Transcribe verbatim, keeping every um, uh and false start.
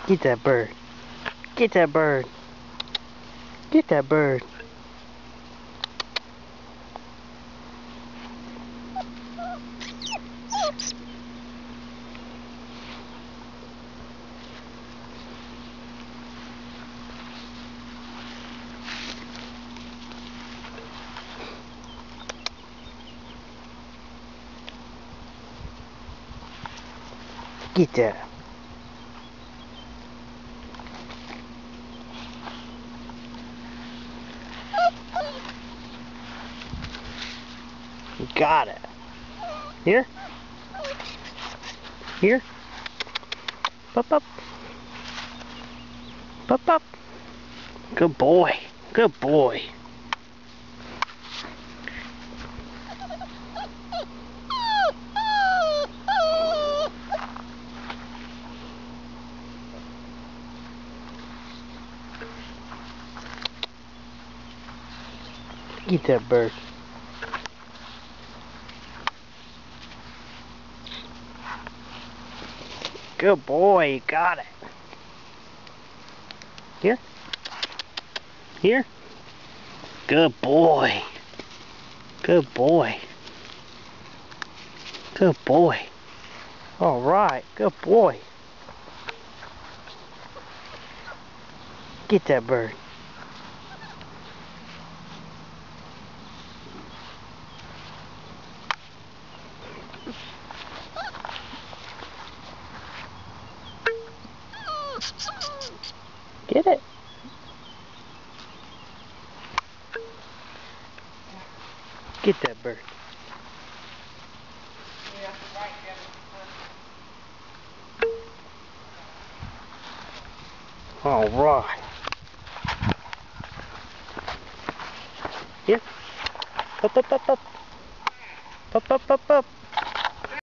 Get that bird. Get that bird. Get that bird. Get that. You got it. Here. Here. Pop up. Pop up. Good boy. Good boy. Get that bird. Good boy, you got it. Here. Here. Good boy. Good boy. Good boy. All right, good boy. Get that bird. Get it. Get that bird. All right. Here. Up, up, up, up. Up, up, up, up.